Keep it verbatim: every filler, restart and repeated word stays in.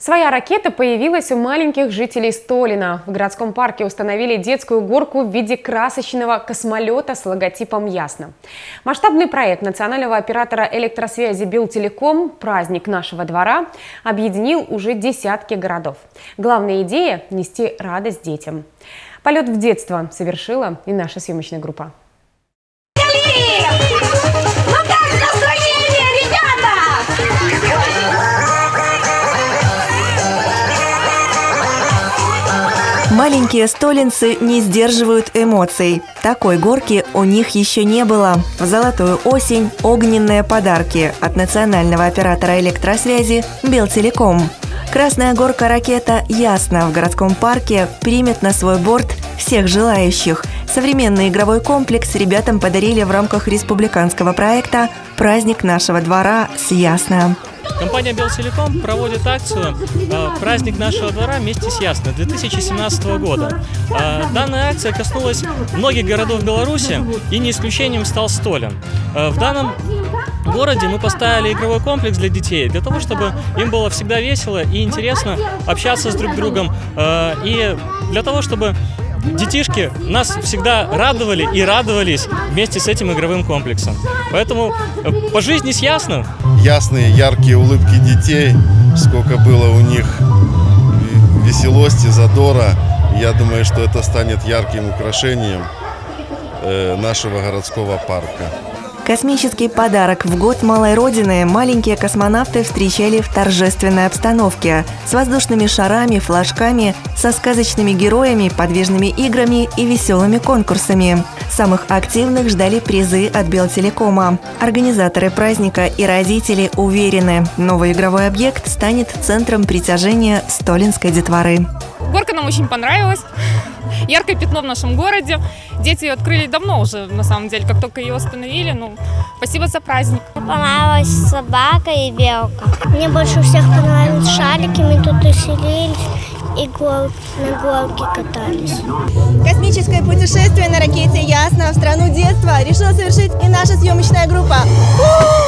Своя ракета появилась у маленьких жителей Столина. В городском парке установили детскую горку в виде красочного космолета с логотипом «Ясно». Масштабный проект национального оператора электросвязи Белтелеком «Праздник нашего двора» объединил уже десятки городов. Главная идея – нести радость детям. Полет в детство совершила и наша съемочная группа. Маленькие столинцы не сдерживают эмоций. Такой горки у них еще не было. В золотую осень огненные подарки от национального оператора электросвязи Белтелеком. Красная горка-ракета «Ясно» в городском парке примет на свой борт всех желающих. Современный игровой комплекс ребятам подарили в рамках республиканского проекта «Праздник нашего двора» с «Ясно». Компания Белтелеком проводит акцию «Праздник нашего двора» вместе с «Ясно» две тысячи семнадцатого года. Данная акция коснулась многих городов Беларуси, и не исключением стал Столин. В данном городе мы поставили игровой комплекс для детей, для того, чтобы им было всегда весело и интересно общаться с друг другом, и для того, чтобы детишки нас всегда радовали и радовались вместе с этим игровым комплексом. Поэтому по жизни с Ясно. Ясные, яркие улыбки детей, сколько было у них веселости, задора. Я думаю, что это станет ярким украшением нашего городского парка. Космический подарок в год малой родины маленькие космонавты встречали в торжественной обстановке с воздушными шарами, флажками, со сказочными героями, подвижными играми и веселыми конкурсами. Самых активных ждали призы от Белтелекома. Организаторы праздника и родители уверены, новый игровой объект станет центром притяжения столинской детворы. Горка нам очень понравилась. Яркое пятно в нашем городе. Дети ее открыли давно уже, на самом деле, как только ее установили. Ну, спасибо за праздник. Мне понравилась собака и белка. Мне больше всех понравились шарики, мы тут веселились и гор... на горке катались. Космическое путешествие на ракете «Ясно» в страну детства решила совершить и наша съемочная группа. У-у-у!